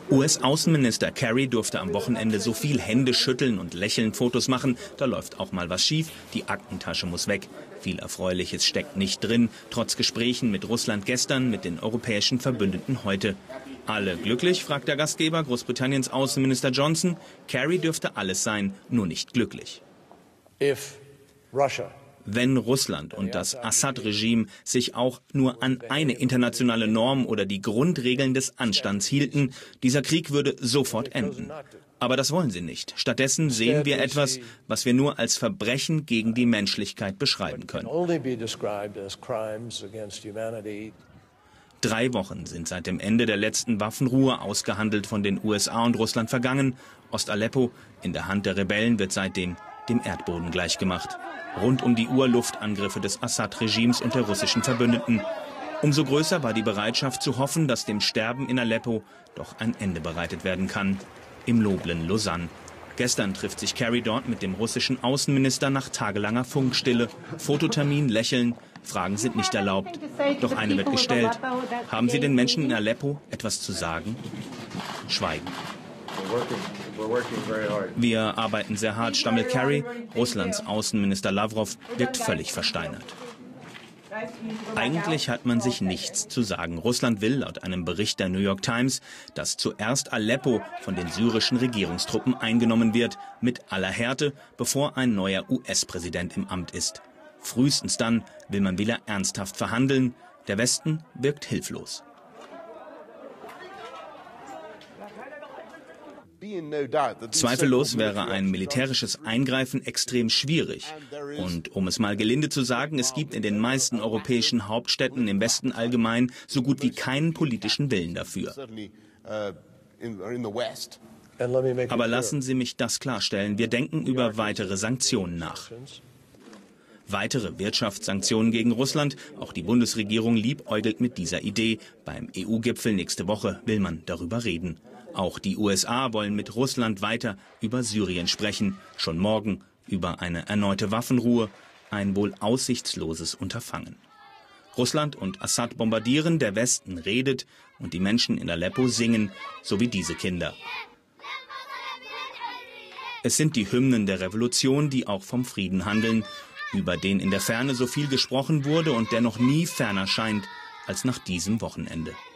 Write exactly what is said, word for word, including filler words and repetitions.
U S-Außenminister Kerry durfte am Wochenende so viel Hände schütteln und lächelnd Fotos machen. Da läuft auch mal was schief. Die Aktentasche muss weg. Viel Erfreuliches steckt nicht drin, trotz Gesprächen mit Russland gestern, mit den europäischen Verbündeten heute. Alle glücklich, fragt der Gastgeber, Großbritanniens Außenminister Johnson. Kerry dürfte alles sein, nur nicht glücklich. If Russia Wenn Russland und das Assad-Regime sich auch nur an eine internationale Norm oder die Grundregeln des Anstands hielten, dieser Krieg würde sofort enden. Aber das wollen sie nicht. Stattdessen sehen wir etwas, was wir nur als Verbrechen gegen die Menschlichkeit beschreiben können. Drei Wochen sind seit dem Ende der letzten Waffenruhe, ausgehandelt von den U S A und Russland, vergangen. Ost-Aleppo in der Hand der Rebellen wird seitdem dem Erdboden gleichgemacht. Rund um die Uhr Luftangriffe des Assad-Regimes und der russischen Verbündeten. Umso größer war die Bereitschaft zu hoffen, dass dem Sterben in Aleppo doch ein Ende bereitet werden kann. Im noblen Lausanne. Gestern trifft sich Kerry dort mit dem russischen Außenminister nach tagelanger Funkstille. Fototermin, Lächeln, Fragen sind nicht erlaubt. Doch eine wird gestellt. Haben Sie den Menschen in Aleppo etwas zu sagen? Schweigen. Wir arbeiten sehr hart, stammelt Kerry. Russlands Außenminister Lavrov wirkt völlig versteinert. Eigentlich hat man sich nichts zu sagen. Russland will, laut einem Bericht der New York Times, dass zuerst Aleppo von den syrischen Regierungstruppen eingenommen wird, mit aller Härte, bevor ein neuer U S-Präsident im Amt ist. Frühestens dann will man wieder ernsthaft verhandeln. Der Westen wirkt hilflos. Zweifellos wäre ein militärisches Eingreifen extrem schwierig. Und um es mal gelinde zu sagen, es gibt in den meisten europäischen Hauptstädten im Westen allgemein so gut wie keinen politischen Willen dafür. Aber lassen Sie mich das klarstellen. Wir denken über weitere Sanktionen nach. Weitere Wirtschaftssanktionen gegen Russland. Auch die Bundesregierung liebäugelt mit dieser Idee. Beim E U-Gipfel nächste Woche will man darüber reden. Auch die U S A wollen mit Russland weiter über Syrien sprechen. Schon morgen über eine erneute Waffenruhe. Ein wohl aussichtsloses Unterfangen. Russland und Assad bombardieren, der Westen redet und die Menschen in Aleppo singen, so wie diese Kinder. Es sind die Hymnen der Revolution, die auch vom Frieden handeln, über den in der Ferne so viel gesprochen wurde und der noch nie ferner scheint als nach diesem Wochenende.